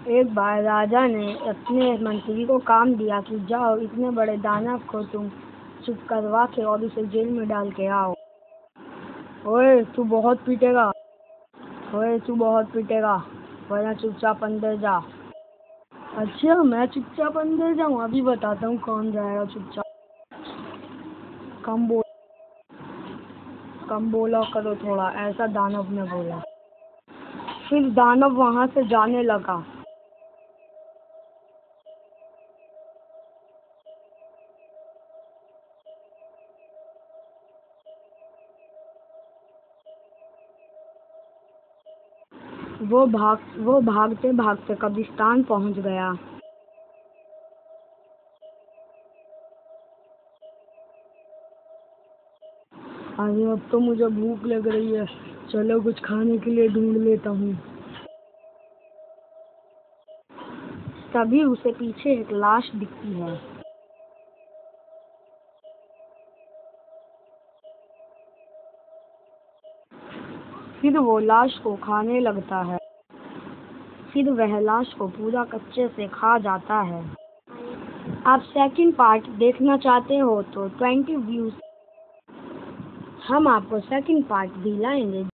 एक बार राजा ने अपने मंत्री को काम दिया कि जाओ इतने बड़े दानव को तुम चुप करवा के और उसे जेल में डाल के आओ। ओए तू बहुत पीटेगा, वरना चुपचाप अंदर जा। अच्छा मैं चुपचाप अंदर जाऊँ? अभी बताता हूँ कौन जाएगा चुपचाप। कम बोल कम बोला करो थोड़ा, ऐसा दानव ने बोला। फिर दानव वहां से जाने लगा। वो भागते भागते कब्रिस्तान पहुंच गया। अरे अब तो मुझे भूख लग रही है, चलो कुछ खाने के लिए ढूंढ लेता हूँ। तभी उसे पीछे एक लाश दिखती है। फिर वो लाश को खाने लगता है। फिर वह लाश को पूरा कच्चे से खा जाता है। आप सेकंड पार्ट देखना चाहते हो तो 20 व्यूज हम आपको सेकंड पार्ट भी लाएंगे।